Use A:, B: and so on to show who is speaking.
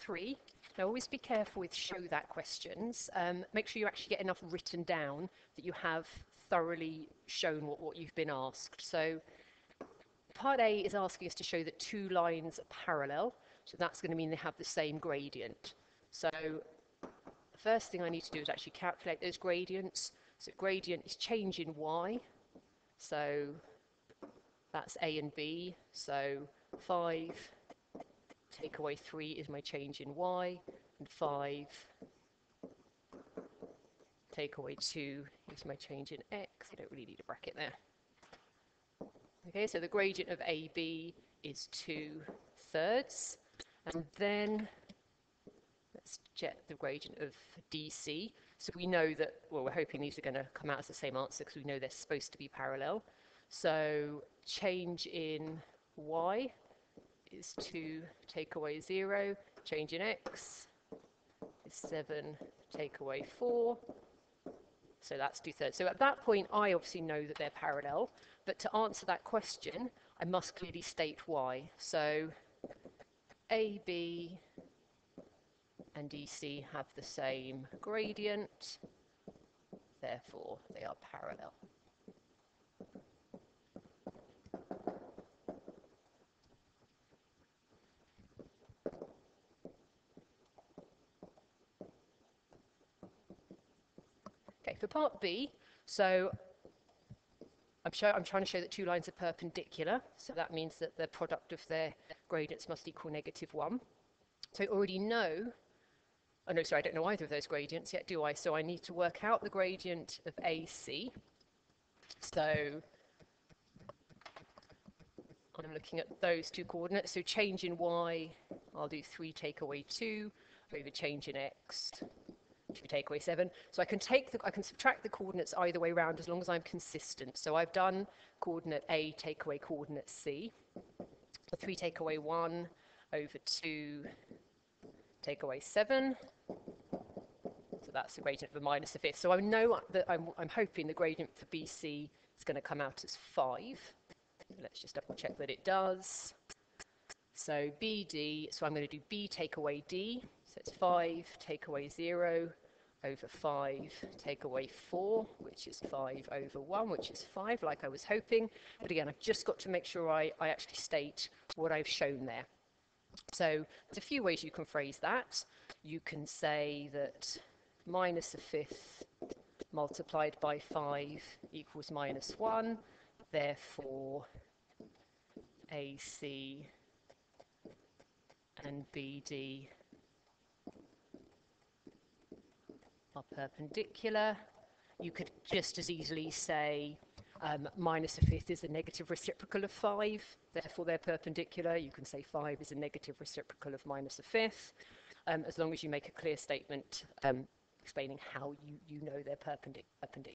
A: 3. Now always be careful with show that questions. Make sure you actually get enough written down that you have thoroughly shown what you've been asked. So part A is asking us to show that two lines are parallel. So that's going to mean they have the same gradient. So the first thing I need to do is actually calculate those gradients. So gradient is change in y. So that's A and B. So 5 take away 3 is my change in y, and 5 take away 2 is my change in x. I don't really need a bracket there. Okay, so the gradient of AB is 2/3. And then let's check the gradient of DC. So we know that, well, we're hoping these are going to come out as the same answer because we know they're supposed to be parallel. So change in y is 2 take away 0. Change in x is 7 take away 4. So that's 2/3. So at that point, I obviously know that they're parallel. But to answer that question, I must clearly state why. So AB and DC have the same gradient. Therefore, they are parallel. Okay, for part B, so I'm trying to show that two lines are perpendicular, so that means that the product of their gradients must equal -1. So I already know, oh no, sorry, I don't know either of those gradients yet, do I? So I need to work out the gradient of AC. So I'm looking at those two coordinates. So change in y, I'll do 3 take away 2 over change in x, 2 take away 7. So I can subtract the coordinates either way around as long as I'm consistent. So I've done coordinate A take away coordinate C. So 3 take away 1 over 2 take away 7. So that's the gradient of a -1/5. So I know that I'm hoping the gradient for BC is going to come out as 5. Let's just double check that it does. So BD, so I'm going to do B take away D. So it's 5 take away 0 over 5 take away 4, which is 5 over 1, which is 5, like I was hoping. But again, I've just got to make sure I actually state what I've shown there. So there's a few ways you can phrase that. You can say that -1/5 multiplied by 5 equals -1. Therefore, AC and BD are perpendicular. You could just as easily say -1/5 is a negative reciprocal of 5, therefore they're perpendicular. You can say 5 is a negative reciprocal of -1/5, as long as you make a clear statement explaining how you know they're perpendicular.